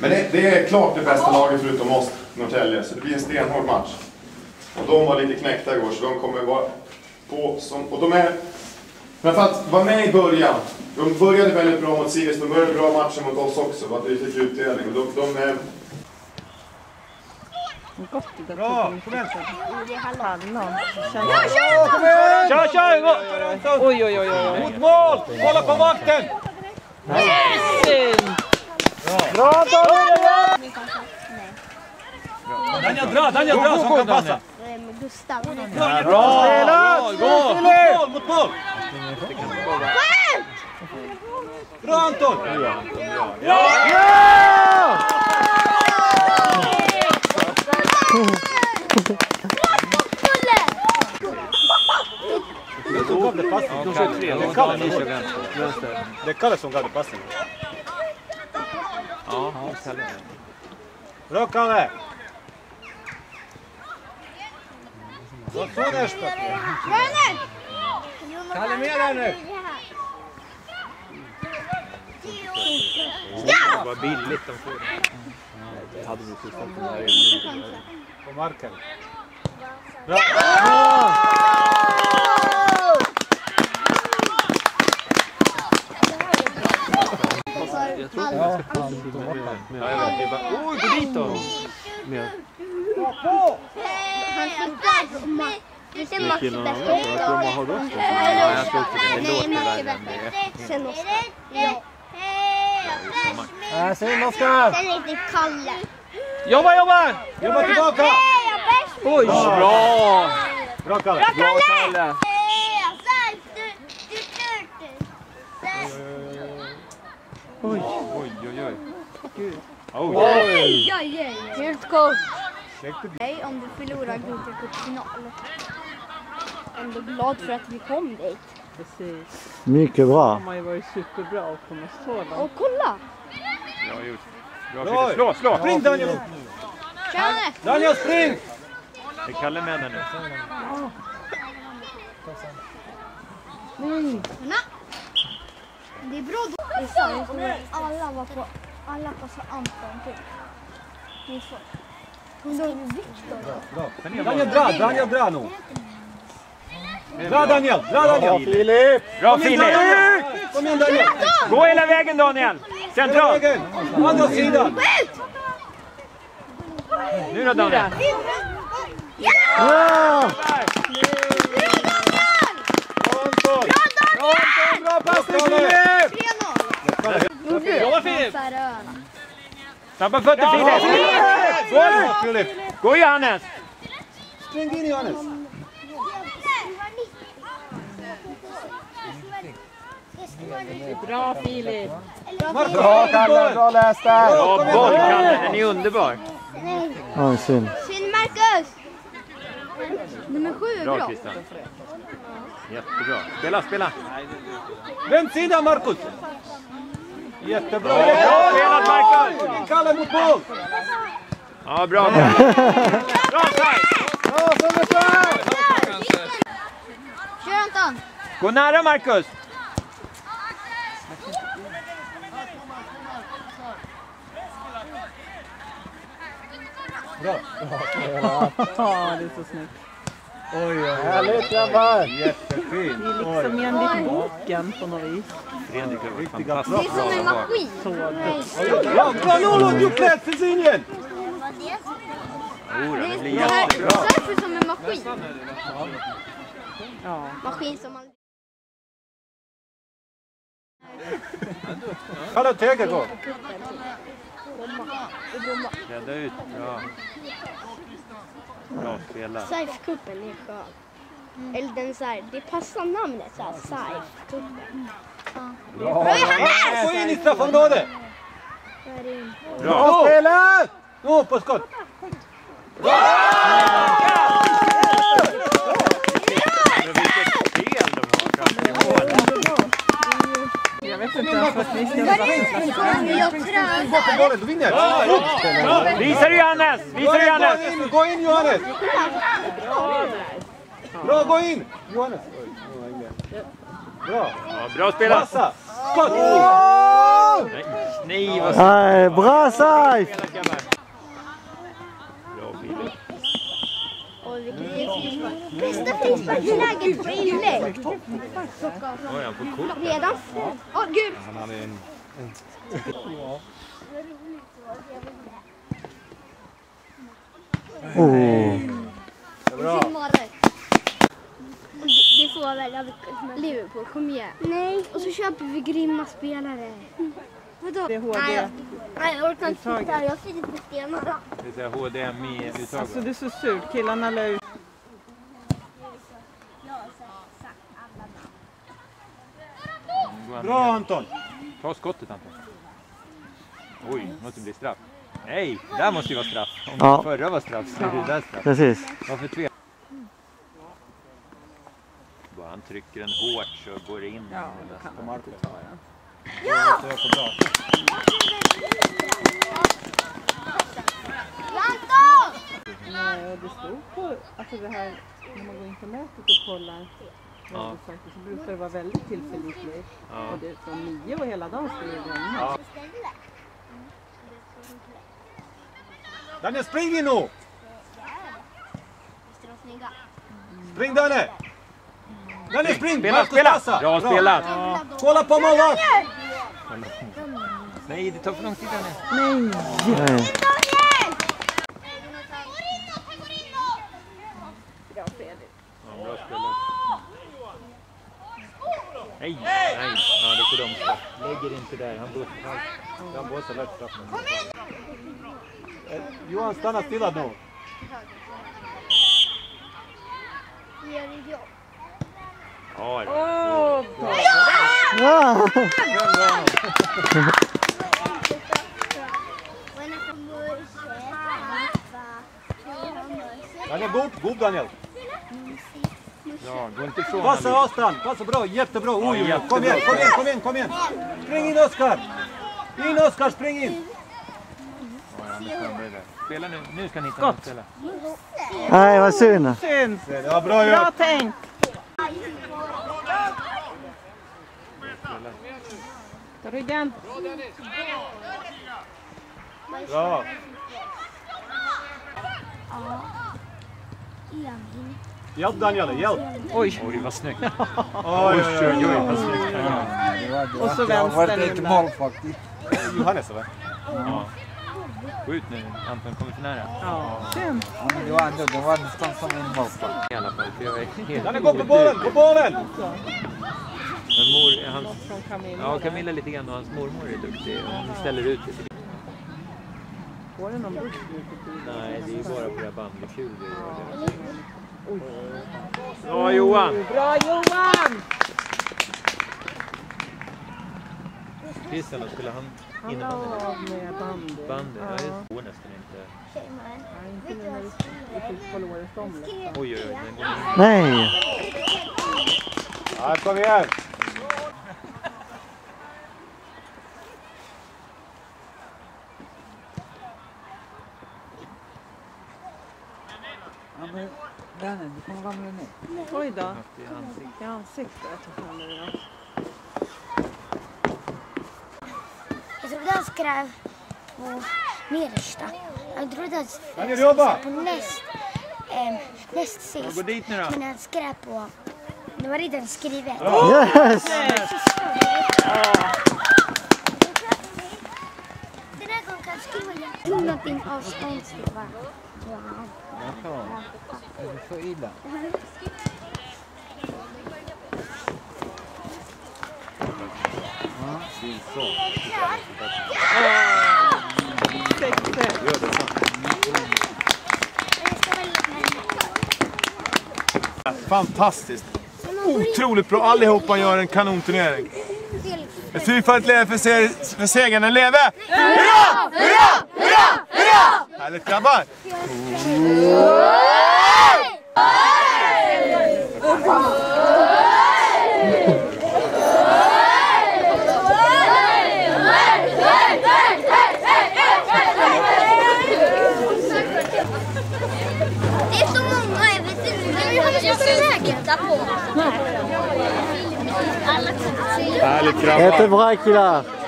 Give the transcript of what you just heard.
Men det är klart det bästa laget förutom oss, Norrtälje, så det blir en stenhård match. Och de var lite knäckta igår, så de kommer vara på som... Och de är... Men för att vara med i början, de började väldigt bra mot Sirius, de började bra matchen mot oss också, för att vi fick utdelning. Och de är... Bra, kom igen! Kör! Oj. Mot mål! Kolla på vakten! Bra, Daniel, dra som kan passa! Gustav. Bra! Gå! Mot mål! Bra Anton! Ja! Det är Kalle som gav det passen. Ja, Bra Kalle! Vad så nästa? Kalle med där nu! det var billigt de får. Det hade vi fått den där igen. På marken. Bra! Jag tror det ska positivt med borta. Det var oj, gå dit då. Med. Han fick lite Max bättre. Jag tror man har röst. Ja, jag tror inte det. Det låter värre. Sen Oskar. Ja. Sen Oskar! Sen lite Kalle. Jobba! Jobba tillbaka! Oj, bra! Bra Kalle! Bra Kalle! Oj. Oj. Helt cool. Nej, om du förlorar Guldcup-final. Ändå glad för att vi kom dit. Precis. Mycket bra. De har ju varit superbra och kommer så långt. Och kolla! Bra gjort. Bra, slå! Spring Daniel! Daniel, spring! Det är Kalle med nu. Det är bra då. Det sa jag som alla passar Anton till. Hon sa Victor. Daniel, dra nu! Dra Daniel! Bra Filip! Kom igen Daniel! Gå hela vägen Daniel! Centralt! Andra sidan! Nu då Daniel! Ja! Bra passning Filip! 3-0. Jobba Filip! Tappa fötter Filip! Gå Johannes! Spring in Johannes! Bra Filip! Bra Kalle, bra läst där! Bra boll Kalle, den är underbar! Oj, synd. Synd Marcus. Nummer 7 är Bra bra. Christian! Jättebra! Spela! Vem sida Marcus? Jättebra! Bra spelat Marcus! Kalle mot mål! Ja, bra! Bra Sai! Bra Sönderström! Kör Anton. Gå nära Marcus! Bra! Ja, det är så snyggt. Oj, härligt grabbar! Jättefint! Det är liksom enligt boken på något vis. Fredrik är Det är som en maskin. Bra Lolo, du plätt för sinjen! Det blir Det här jättebra! är därför som en maskin. Ja. Maskin som man... Kalle Teger går! Rädda ut, bra! Bra spelat! SAIF-cupen är skön. Eller den så här, det passar namnet så här, SAIF-cupen. Bra Johannes! Gå in i straffområdet! Bra! Spelat! Nu på skott! Bra! Jag vet inte ens vad vi ska Gå på bollen, du vinner! Visa dig Johannes! Gå in Johannes! Bra, gå in! Johannes! Bra! Ja, bra spelat! Passa! Skott! Nej, vad Nej, bra SAIF! Bra Filip. Oj, vilket bästa frisparksläget på inlägg. Oj, han får kort. Redan. Åh, gud. Han hade en... Bra. Det får väl Liverpool, kom igen. Nej, och så köper vi grymma spelare. Vadå? Det är HD. Nej, jag orkar inte sitta här. Jag sitter på stenarna. Det är HDMI-uttag. Alltså det är så surt. Killarna lär ut. Bra Anton! Ta skottet Anton. Oj, måste bli straff. Nej, där måste ju vara straff. Om förra var straff så är det där straff. Precis. Varför två? Han trycker den hårt så går in. Ja, det kan man inte ta den. Ja! Nej, det stod på alltså det här när man går in på nätet och kollar så brukar det vara väldigt tillförlitligt. Och det är från 9 och hela dagen skulle det regna. Daniel, spring in nu! Spring Daniel! Daniel, spring! Spela! Bra spelat! Kolla på målvakt! Nej, det tar för lång tid Daniel. Nej. Bra spelat. Nej, nej. Ja, det får de straff. Lägger inte där. Han bussar. Han bussar lätt straff. Johan, stanna stilla nu. Ja, Ja! Daniel, god Daniel. Ja, gå inte ifrån. Passa avstånd, passa bra, jättebra. Oj, kom igen. Spring in Oskar. In Oskar, spring in. Spela nu, nu ska ni inte spela. Nej, vad synd. Synd. Ja, bra Tänkt. Ta ryggen. Bra. Hjälp Daniel, hjälp. Oj, vad snyggt. Oj, vad snyggt. Och så vänster in där. Johannes eller? Ja. Gå ut nu, Anton kommer för nära. Ja, synd. Ja, men det var nästan som en målstånd. I alla fall, för jag är helt... Daniel, gå på bollen! Men mor, hans... Från Camilla. Ja, Camilla lite grann och hans mormor är duktig. Hon ställer ut det. Går det någon buss nu på tiden? Nej, det är ju bara på det här bandykul vi gör det. Bra Johan! Bra Johan! Christian, skulle han Han innebandy? la av med bandy. Bandy, ja det går nästan inte. Nej, inte nu när vi fick fotbollsåret om. Oj, den går in. Nej. Ja, kom igen. Ja, men Daniel, du kommer ramla ner. Oj då. I ansiktet. I ansiktet. Jag trodde han skrev på nedersta. Jag trodde Daniel, han skrev på näst sist. Gå dit nu då. Men han skrev på... Det var redan skrivet. Yes! Den här gången kan jag skriva någonting avståndsligt, va? Jaha, är det så illa? Ja, det är så. Fantastiskt. Otroligt bra. Allihopa gör en kanonturnering. Ett fyrfaldigt leve för segern. En leve! Hurra! Hurra! Hurra! Hurra! Härligt grabbar! Det är så många, jag vet inte. Jag är säker på. Alla kan se. Härligt grabbar. Jättebra killar.